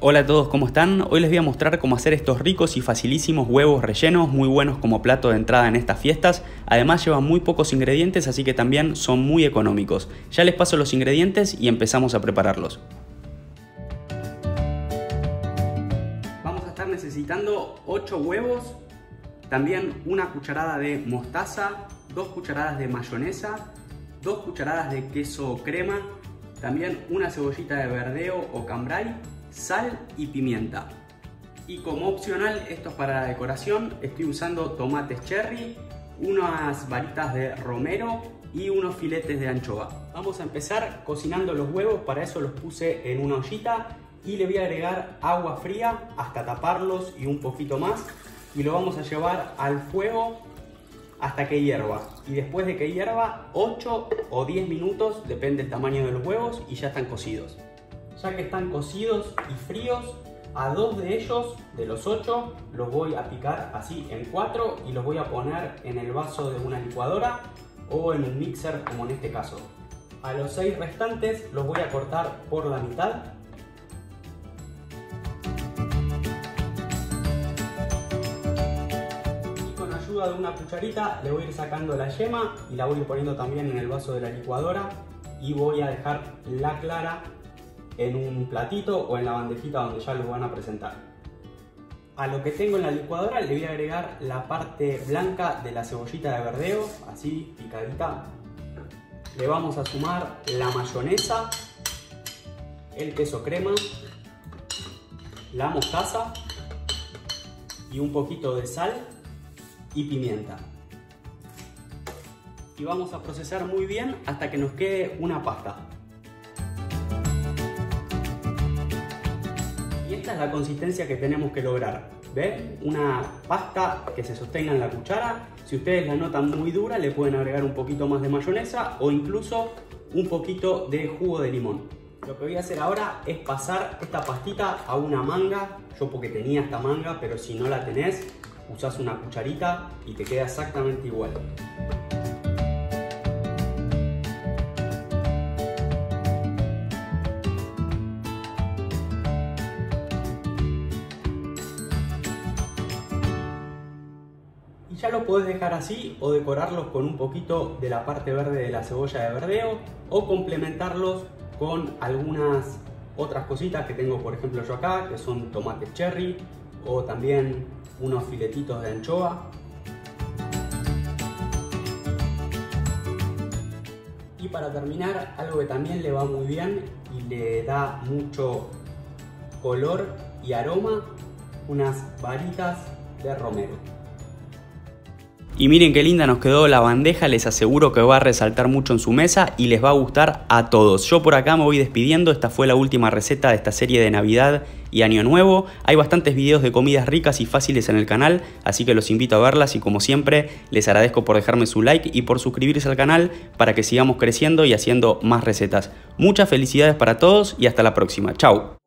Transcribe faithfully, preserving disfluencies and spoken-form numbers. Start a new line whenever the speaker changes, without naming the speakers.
Hola a todos, ¿cómo están? Hoy les voy a mostrar cómo hacer estos ricos y facilísimos huevos rellenos, muy buenos como plato de entrada en estas fiestas. Además llevan muy pocos ingredientes, así que también son muy económicos. Ya les paso los ingredientes y empezamos a prepararlos. Vamos a estar necesitando ocho huevos, también una cucharada de mostaza, dos cucharadas de mayonesa, dos cucharadas de queso crema, también una cebollita de verdeo o cambray, sal y pimienta. Y como opcional, esto es para la decoración, estoy usando tomates cherry, unas varitas de romero y unos filetes de anchoa. Vamos a empezar cocinando los huevos, para eso los puse en una ollita y le voy a agregar agua fría hasta taparlos y un poquito más, y lo vamos a llevar al fuego hasta que hierva, y después de que hierva ocho o diez minutos, depende del tamaño de los huevos, y ya están cocidos. Ya que están cocidos y fríos, a dos de ellos, de los ocho, los voy a picar así en cuatro y los voy a poner en el vaso de una licuadora o en un mixer, como en este caso. A los seis restantes los voy a cortar por la mitad. Y con ayuda de una cucharita le voy a ir sacando la yema y la voy a ir poniendo también en el vaso de la licuadora, y voy a dejar la clara en un platito o en la bandejita donde ya los van a presentar. A lo que tengo en la licuadora le voy a agregar la parte blanca de la cebollita de verdeo, así picadita. Le vamos a sumar la mayonesa, el queso crema, la mostaza y un poquito de sal y pimienta. Y vamos a procesar muy bien hasta que nos quede una pasta. Y esta es la consistencia que tenemos que lograr. ¿Ven? Una pasta que se sostenga en la cuchara. Si ustedes la notan muy dura, le pueden agregar un poquito más de mayonesa o incluso un poquito de jugo de limón. Lo que voy a hacer ahora es pasar esta pastita a una manga. Yo porque tenía esta manga, pero si no la tenés, usás una cucharita y te queda exactamente igual. Y ya lo podés dejar así o decorarlos con un poquito de la parte verde de la cebolla de verdeo, o complementarlos con algunas otras cositas que tengo, por ejemplo yo acá, que son tomates cherry o también unos filetitos de anchoa. Y para terminar, algo que también le va muy bien y le da mucho color y aroma, unas varitas de romero. Y miren qué linda nos quedó la bandeja, les aseguro que va a resaltar mucho en su mesa y les va a gustar a todos. Yo por acá me voy despidiendo, esta fue la última receta de esta serie de Navidad y Año Nuevo. Hay bastantes videos de comidas ricas y fáciles en el canal, así que los invito a verlas, y como siempre les agradezco por dejarme su like y por suscribirse al canal para que sigamos creciendo y haciendo más recetas. Muchas felicidades para todos y hasta la próxima. Chau.